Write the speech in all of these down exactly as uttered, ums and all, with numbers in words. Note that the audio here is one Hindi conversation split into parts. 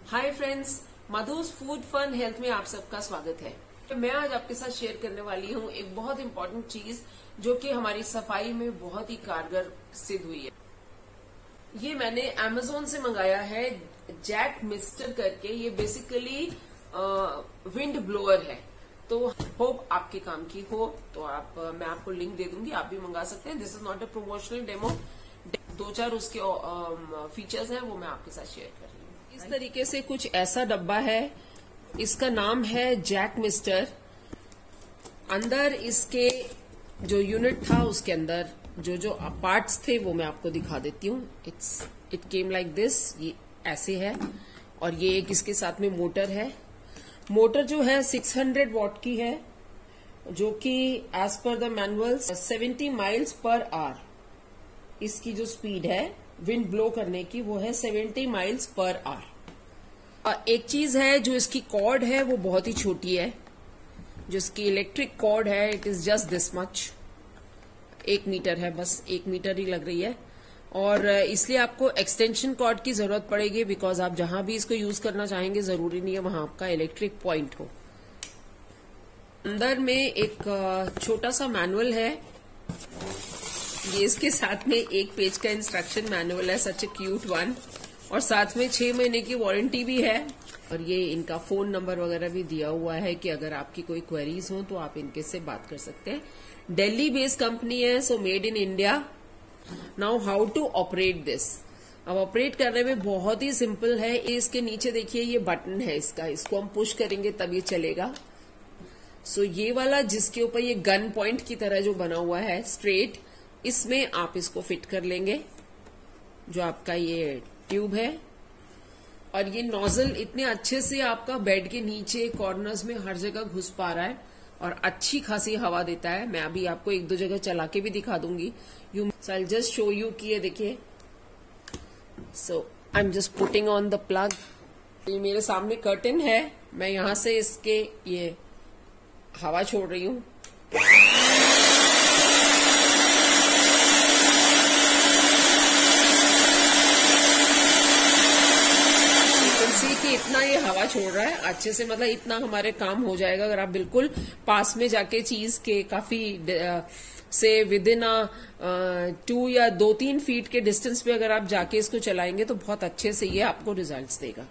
हाय friends, Madhu's food fun health में आप सबका स्वागत है। मैं आज आपके साथ शेयर करने वाली हूँ एक बहुत इम्पोर्टेंट चीज जो कि हमारी सफाई में बहुत ही कारगर सिद्ध हुई है। ये मैंने अमेज़न से मंगाया है, जैक मिस्टर करके। ये बेसिकली विंड ब्लोअर है, तो होप आपके काम की हो। तो आप मैं आपको लिंक दे दूंगी, आप भी मंगा सकते हैं। This is not a promotional demo, दो चार उसके फीचर्स हैं वो मैं आपके साथ शेयर कर रही हूँ। इस तरीके से कुछ ऐसा डब्बा है, इसका नाम है जैक मिस्टर। अंदर इसके जो यूनिट था उसके अंदर जो जो पार्ट्स थे वो मैं आपको दिखा देती हूँ। It's it came like this, ये ऐसे है। और ये एक इसके साथ में मोटर है। मोटर जो है सिक्स हंड्रेड वॉट की है, जो कि as per the manual seventy miles per hour इसकी जो स्पीड है विंड ब्लो करने की वो है सेवेंटी माइल्स पर आवर। एक चीज है जो इसकी कॉर्ड है वो बहुत ही छोटी है। जो इसकी इलेक्ट्रिक कॉर्ड है it is just this much, एक मीटर है, बस एक मीटर ही लग रही है। और इसलिए आपको एक्सटेंशन कॉर्ड की जरूरत पड़ेगी, बिकॉज आप जहां भी इसको यूज करना चाहेंगे जरूरी नहीं है वहां आपका इलेक्ट्रिक पॉइंट हो। अंदर में एक छोटा सा मैनुअल है, ये इसके साथ में एक पेज का इंस्ट्रक्शन मैनुअल है, सच ए क्यूट वन। और साथ में छह महीने की वारंटी भी है। और ये इनका फोन नंबर वगैरह भी दिया हुआ है कि अगर आपकी कोई क्वेरीज हो तो आप इनके से बात कर सकते हैं। दिल्ली बेस्ड कंपनी है, so made in India. Now how to operate this. अब ऑपरेट करने में बहुत ही सिंपल है। इसके नीचे देखिए ये बटन है इसका, इसको हम पुश करेंगे तब ये चलेगा। सो so, ये वाला जिसके ऊपर ये गन पॉइंट की तरह जो बना हुआ है स्ट्रेट, इसमें आप इसको फिट कर लेंगे, जो आपका ये ट्यूब है। और ये नोजल इतने अच्छे से आपका बेड के नीचे कॉर्नर्स में हर जगह घुस पा रहा है और अच्छी खासी हवा देता है। मैं अभी आपको एक दो जगह चला के भी दिखा दूंगी। You I just show you कि ये देखिए। So I am just putting on the plug. ये मेरे सामने कर्टन है, मैं यहां से इसके ये हवा छोड़ रही हूं। कि इतना ये हवा छोड़ रहा है अच्छे से, मतलब इतना हमारे काम हो जाएगा। अगर आप बिल्कुल पास में जाके चीज के काफी से विद इन टू या दो तीन फीट के डिस्टेंस पे अगर आप जाके इसको चलाएंगे तो बहुत अच्छे से ये आपको रिजल्ट्स देगा।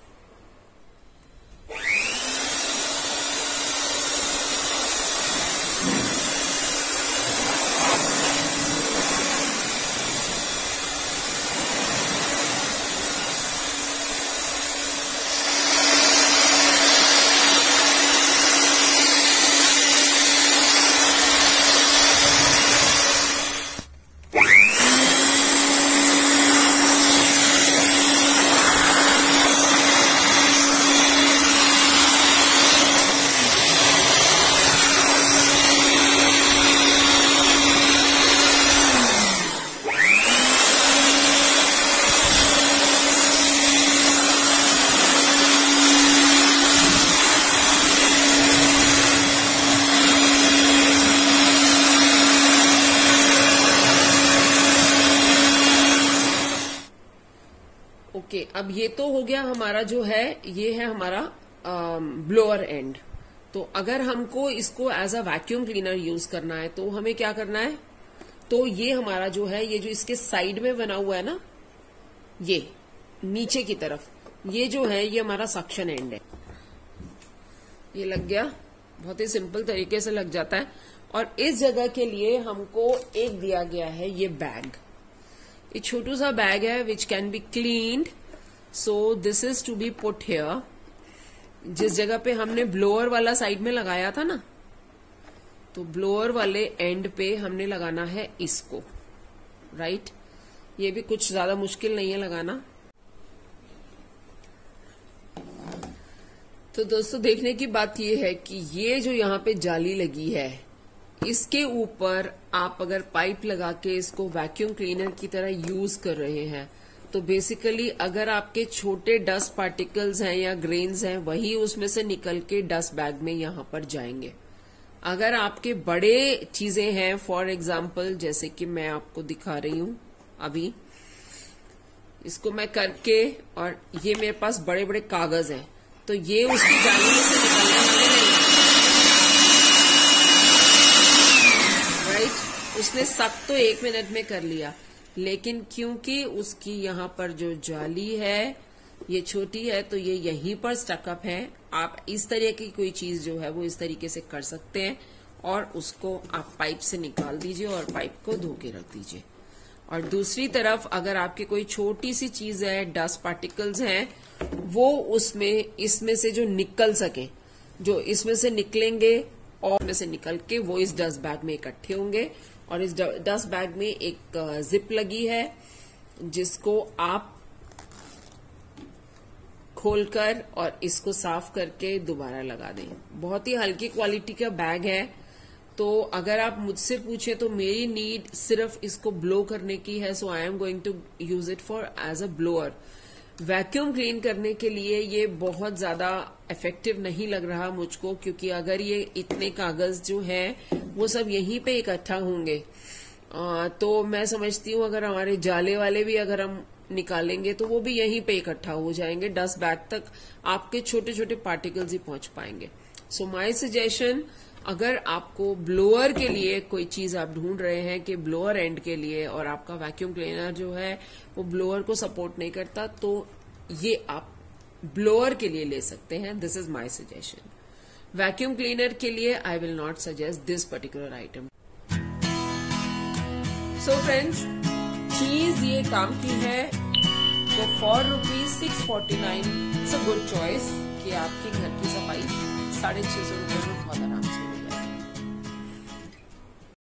ओके okay, अब ये तो हो गया हमारा जो है, ये है हमारा ब्लोअर एंड। तो अगर हमको इसको as a vacuum cleaner use करना है तो हमें क्या करना है, तो ये हमारा जो है ये जो इसके साइड में बना हुआ है ना, ये नीचे की तरफ, ये जो है ये हमारा सक्शन एंड है। ये लग गया, बहुत ही सिंपल तरीके से लग जाता है। और इस जगह के लिए हमको एक दिया गया है ये बैग। एक छोटू सा बैग है which can be cleaned. So this is to be put here. जिस जगह पे हमने ब्लोअर वाला साइड में लगाया था ना, तो ब्लोअर वाले एंड पे हमने लगाना है इसको, राइट। ये भी कुछ ज्यादा मुश्किल नहीं है लगाना। तो दोस्तों देखने की बात ये है कि ये जो यहाँ पे जाली लगी है, इसके ऊपर आप अगर पाइप लगा के इसको वैक्यूम क्लीनर की तरह यूज कर रहे हैं तो बेसिकली अगर आपके छोटे डस्ट पार्टिकल्स हैं या ग्रेन्स हैं, वही उसमें से निकल के डस्ट बैग में यहां पर जाएंगे। अगर आपके बड़े चीजें हैं, फॉर एग्जाम्पल जैसे कि मैं आपको दिखा रही हूं अभी, इसको मैं करके, और ये मेरे पास बड़े बड़े कागज हैं, तो ये उसकी जाली में से निकलने वाले नहीं, राइट। उसने सब तो एक मिनट में कर लिया, लेकिन क्योंकि उसकी यहाँ पर जो जाली है ये छोटी है, तो ये यहीं पर स्टकअप है। आप इस तरह की कोई चीज जो है वो इस तरीके से कर सकते हैं, और उसको आप पाइप से निकाल दीजिए और पाइप को धो के रख दीजिए। और दूसरी तरफ अगर आपकी कोई छोटी सी चीज है, डस्ट पार्टिकल्स हैं, वो उसमें इसमें से जो निकल सके, जो इसमें से निकलेंगे और इसमें से निकल के वो इस डस्ट बैग में इकट्ठे होंगे। और इस डस्ट बैग में एक जिप लगी है जिसको आप खोलकर और इसको साफ करके दोबारा लगा दें। बहुत ही हल्की क्वालिटी का बैग है, तो अगर आप मुझसे पूछे तो मेरी नीड सिर्फ इसको ब्लो करने की है, so I am going to use it for as a blower. Vacuum clean करने के लिए ये बहुत ज्यादा इफेक्टिव नहीं लग रहा मुझको, क्योंकि अगर ये इतने कागज जो हैं वो सब यहीं पे इकट्ठा होंगे, आ, तो मैं समझती हूँ अगर हमारे जाले वाले भी अगर हम निकालेंगे तो वो भी यहीं पे इकट्ठा हो जाएंगे, डस्ट बैग तक आपके छोटे छोटे पार्टिकल्स ही पहुंच पाएंगे। सो माय सजेशन, अगर आपको ब्लोअर के लिए कोई चीज आप ढूंढ रहे हैं कि ब्लोअर एंड के लिए, और आपका वैक्यूम क्लीनर जो है वो ब्लोअर को सपोर्ट नहीं करता, तो ये आप ब्लोअर के लिए ले सकते हैं। This is my suggestion. Vacuum cleaner के लिए I will not suggest this particular item. So friends, चीज ये काम की है, तो for rupees six forty nine it's a good choice कि आपके घर की सफाई साढ़े छह सौ रुपए में बहुत आराम से